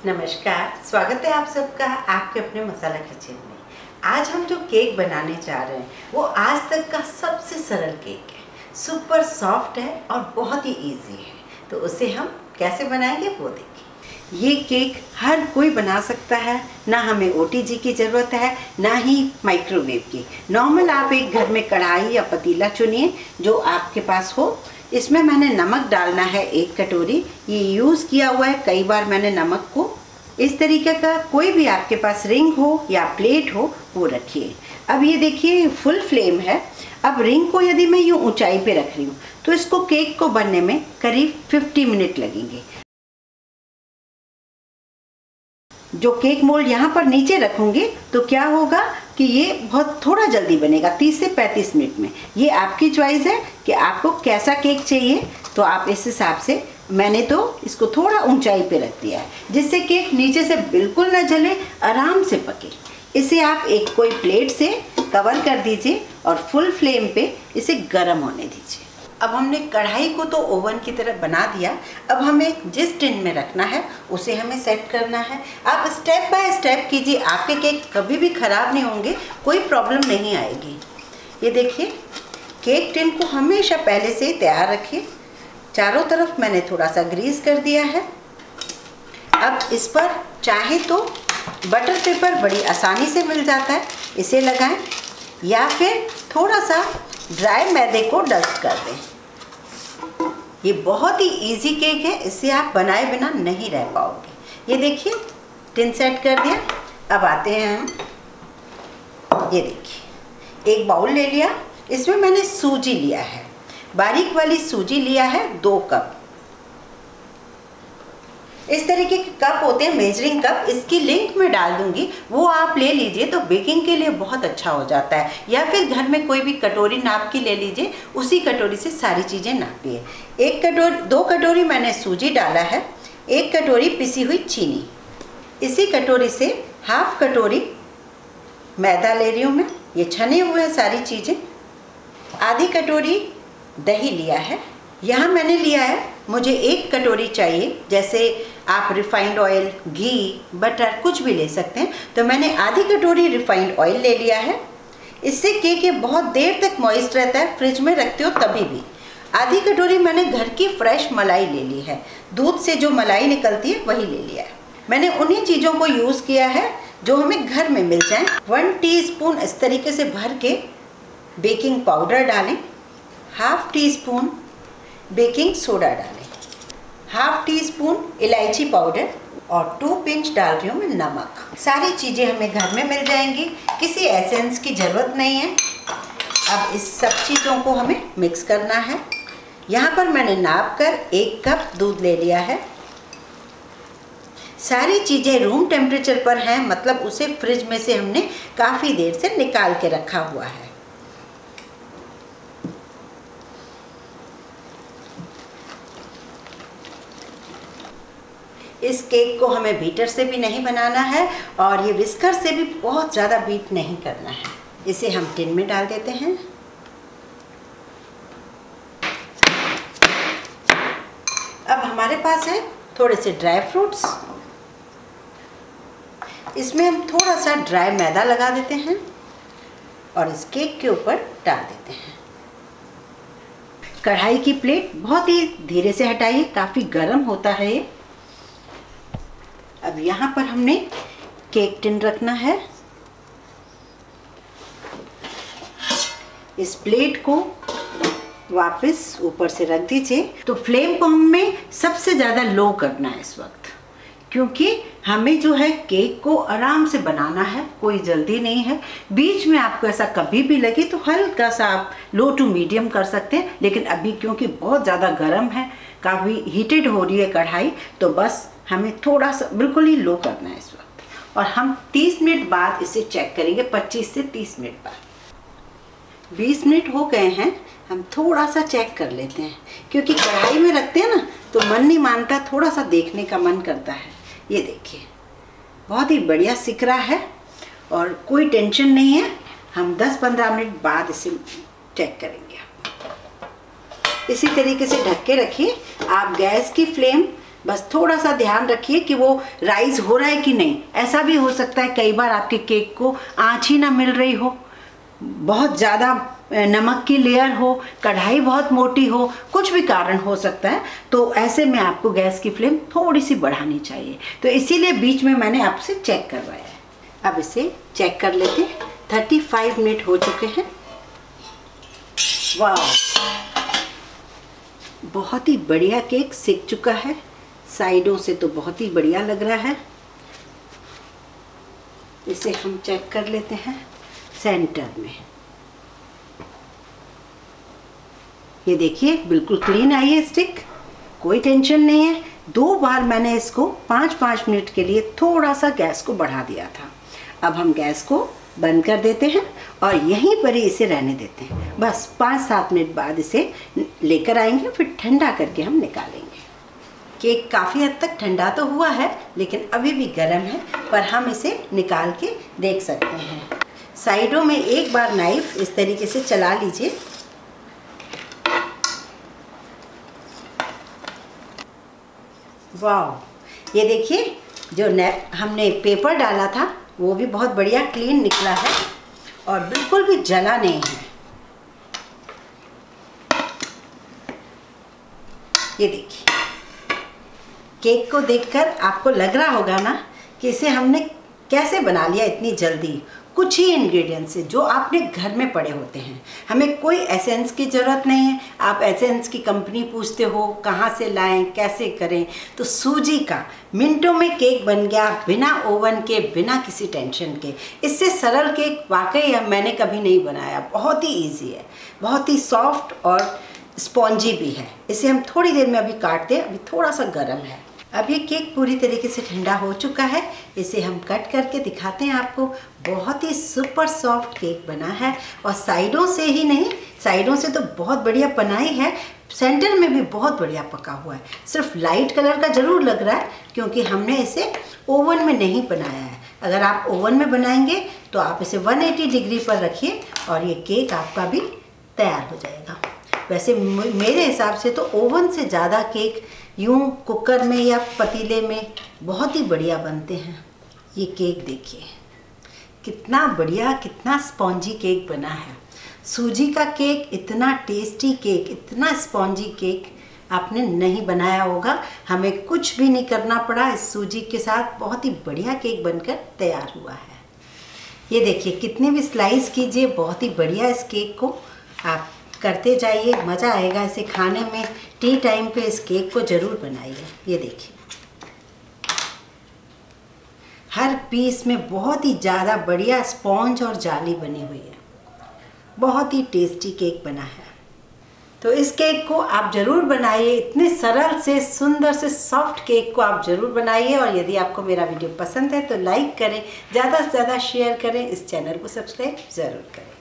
नमस्कार, स्वागत है आप सबका आपके अपने मसाला किचन में। आज हम जो केक बनाने जा रहे हैं वो आज तक का सबसे सरल केक है। सुपर सॉफ्ट है और बहुत ही इजी है। तो उसे हम कैसे बनाएंगे वो देखिए। ये केक हर कोई बना सकता है, ना हमें ओटीजी की ज़रूरत है ना ही माइक्रोवेव की। नॉर्मल आप एक घर में कढ़ाई या पतीला चुनिए जो आपके पास हो। इसमें मैंने नमक डालना है 1 कटोरी। ये यूज़ किया हुआ है कई बार मैंने नमक को। इस तरीके का कोई भी आपके पास रिंग हो या प्लेट हो वो रखिए। अब ये देखिए फुल फ्लेम है। अब रिंग को यदि मैं यूँ ऊंचाई पे रख रही हूँ तो इसको केक को बनने में करीब 50 मिनट लगेंगे। जो केक मोल्ड यहाँ पर नीचे रखूँगी तो क्या होगा कि ये बहुत थोड़ा जल्दी बनेगा, 30 से 35 मिनट में। ये आपकी चॉइस है कि आपको कैसा केक चाहिए, तो आप इस हिसाब से। मैंने तो इसको थोड़ा ऊंचाई पे रख दिया है जिससे केक नीचे से बिल्कुल ना जले, आराम से पके। इसे आप एक कोई प्लेट से कवर कर दीजिए और फुल फ्लेम पे इसे गर्म होने दीजिए। अब हमने कढ़ाई को तो ओवन की तरह बना दिया। अब हमें जिस टिन में रखना है उसे हमें सेट करना है। आप स्टेप बाय स्टेप कीजिए, आपके केक कभी भी ख़राब नहीं होंगे, कोई प्रॉब्लम नहीं आएगी। ये देखिए केक टिन को हमेशा पहले से ही तैयार रखिए। चारों तरफ मैंने थोड़ा सा ग्रीस कर दिया है। अब इस पर चाहे तो बटर पेपर बड़ी आसानी से मिल जाता है, इसे लगाएं, या फिर थोड़ा सा ड्राई मैदे को डस्ट कर दें। ये बहुत ही इजी केक है, इसे आप बनाए बिना नहीं रह पाओगे। ये देखिए टिन सेट कर दिया। अब आते हैं हम, ये देखिए एक बाउल ले लिया। इसमें मैंने सूजी लिया है, बारीक वाली सूजी लिया है 2 कप। इस तरीके के कप होते हैं मेजरिंग कप, इसकी लिंक मैं डाल दूंगी, वो आप ले लीजिए तो बेकिंग के लिए बहुत अच्छा हो जाता है। या फिर घर में कोई भी कटोरी नाप की ले लीजिए, उसी कटोरी से सारी चीज़ें नापिए। 2 कटोरी मैंने सूजी डाला है, 1 कटोरी पिसी हुई चीनी, इसी कटोरी से ½ कटोरी मैदा ले रही हूँ मैं, ये छने हुए हैं सारी चीज़ें। आधी कटोरी दही लिया है। यहाँ मैंने लिया है, मुझे 1 कटोरी चाहिए, जैसे आप रिफाइंड ऑयल, घी, बटर कुछ भी ले सकते हैं। तो मैंने आधी कटोरी रिफाइंड ऑयल ले लिया है। इससे केक ये बहुत देर तक मॉइस्ट रहता है, फ्रिज में रखते हो तभी भी। आधी कटोरी मैंने घर की फ्रेश मलाई ले ली है, दूध से जो मलाई निकलती है वही ले लिया है। मैंने उन्हीं चीज़ों को यूज़ किया है जो हमें घर में मिल जाए। 1 टीस्पून इस तरीके से भर के बेकिंग पाउडर डालें, ½ टीस्पून बेकिंग सोडा डालें, ½ टीस्पून इलायची पाउडर और 2 पिंच डाल रही हूँ मैं नमक। सारी चीज़ें हमें घर में मिल जाएंगी, किसी एसेंस की ज़रूरत नहीं है। अब इस सब चीज़ों को हमें मिक्स करना है। यहाँ पर मैंने नाप कर 1 कप दूध ले लिया है। सारी चीज़ें रूम टेम्परेचर पर हैं, मतलब उसे फ्रिज में से हमने काफ़ी देर से निकाल के रखा हुआ है। इस केक को हमें बीटर से भी नहीं बनाना है और ये विस्कर से भी बहुत ज़्यादा बीट नहीं करना है। इसे हम टिन में डाल देते हैं। अब हमारे पास है थोड़े से ड्राई फ्रूट्स। इसमें हम थोड़ा सा ड्राई मैदा लगा देते हैं और इस केक के ऊपर डाल देते हैं। कढ़ाई की प्लेट बहुत ही धीरे से हटाइए, काफ़ी गर्म होता है ये। अब यहाँ पर हमने केक टिन रखना है। इस प्लेट को वापस ऊपर से रख दीजिए। तो फ्लेम को हमें सबसे ज़्यादा लो करना है इस वक्त, क्योंकि हमें जो है केक को आराम से बनाना है, कोई जल्दी नहीं है। बीच में आपको ऐसा कभी भी लगे तो हल्का सा आप लो टू मीडियम कर सकते हैं, लेकिन अभी क्योंकि बहुत ज़्यादा गर्म है, काफ़ी हीटेड हो रही है कढ़ाई, तो बस हमें थोड़ा सा बिल्कुल ही लो करना है इस वक्त। और हम 30 मिनट बाद इसे चेक करेंगे, 25 से 30 मिनट बाद। 20 मिनट हो गए हैं, हम थोड़ा सा चेक कर लेते हैं, क्योंकि कढ़ाई में रखते हैं ना तो मन नहीं मानता, थोड़ा सा देखने का मन करता है। ये देखिए बहुत ही बढ़िया सिक रहा है और कोई टेंशन नहीं है। हम 10-15 मिनट बाद इसे चेक करेंगे। इसी तरीके से ढक के रखिए। आप गैस की फ्लेम बस थोड़ा सा ध्यान रखिए कि वो राइज हो रहा है कि नहीं। ऐसा भी हो सकता है कई बार आपके केक को आँच ही ना मिल रही हो, बहुत ज़्यादा नमक की लेयर हो, कढ़ाई बहुत मोटी हो, कुछ भी कारण हो सकता है। तो ऐसे में आपको गैस की फ्लेम थोड़ी सी बढ़ानी चाहिए। तो इसीलिए बीच में मैंने आपसे चेक करवाया है। अब इसे चेक कर लेते हैं। 35 मिनट हो चुके हैं। वाह, बहुत ही बढ़िया केक सिक चुका है। साइडों से तो बहुत ही बढ़िया लग रहा है। इसे हम चेक कर लेते हैं सेंटर में। ये देखिए बिल्कुल क्लीन आई है स्टिक, कोई टेंशन नहीं है। 2 बार मैंने इसको 5-5 मिनट के लिए थोड़ा सा गैस को बढ़ा दिया था। अब हम गैस को बंद कर देते हैं और यहीं पर ही इसे रहने देते हैं। बस 5-7 मिनट बाद इसे लेकर आएंगे, फिर ठंडा करके हम निकालेंगे। केक काफ़ी हद तक ठंडा तो हुआ है, लेकिन अभी भी गर्म है, पर हम इसे निकाल के देख सकते हैं। साइडों में एक बार नाइफ इस तरीके से चला लीजिए। वाह, ये देखिए जो हमने पेपर डाला था वो भी बहुत बढ़िया क्लीन निकला है और बिल्कुल भी जला नहीं है। ये देखिए, केक को देखकर आपको लग रहा होगा ना कि इसे हमने कैसे बना लिया इतनी जल्दी। कुछ ही इंग्रेडिएंट्स से जो आपने घर में पड़े होते हैं। हमें कोई एसेंस की ज़रूरत नहीं है। आप एसेंस की कंपनी पूछते हो कहाँ से लाएं, कैसे करें, तो सूजी का मिनटों में केक बन गया, बिना ओवन के, बिना किसी टेंशन के। इससे सरल केक वाकई मैंने कभी नहीं बनाया। बहुत ही ईजी है, बहुत ही सॉफ्ट और स्पॉन्जी भी है। इसे हम थोड़ी देर में अभी काटते हैं, अभी थोड़ा सा गर्म है। अब ये केक पूरी तरीके से ठंडा हो चुका है। इसे हम कट करके दिखाते हैं आपको। बहुत ही सुपर सॉफ्ट केक बना है और साइडों से ही नहीं, साइडों से तो बहुत बढ़िया बनाई है, सेंटर में भी बहुत बढ़िया पका हुआ है। सिर्फ लाइट कलर का ज़रूर लग रहा है क्योंकि हमने इसे ओवन में नहीं बनाया है। अगर आप ओवन में बनाएंगे तो आप इसे 180 डिग्री पर रखिए और ये केक आपका भी तैयार हो जाएगा। वैसे मेरे हिसाब से तो ओवन से ज़्यादा केक यूं कुकर में या पतीले में बहुत ही बढ़िया बनते हैं। ये केक देखिए कितना बढ़िया, कितना स्पॉन्जी केक बना है। सूजी का केक, इतना टेस्टी केक, इतना स्पॉन्जी केक आपने नहीं बनाया होगा। हमें कुछ भी नहीं करना पड़ा, इस सूजी के साथ बहुत ही बढ़िया केक बनकर तैयार हुआ है। ये देखिए, कितने भी स्लाइस कीजिए, बहुत ही बढ़िया इस केक को आप करते जाइए, मज़ा आएगा इसे खाने में। टी टाइम पे इस केक को ज़रूर बनाइए। ये देखिए, हर पीस में बहुत ही ज़्यादा बढ़िया स्पॉन्ज और जाली बनी हुई है। बहुत ही टेस्टी केक बना है। तो इस केक को आप ज़रूर बनाइए। इतने सरल से सुंदर से सॉफ्ट केक को आप ज़रूर बनाइए। और यदि आपको मेरा वीडियो पसंद है तो लाइक करें, ज़्यादा से ज़्यादा शेयर करें, इस चैनल को सब्सक्राइब ज़रूर करें।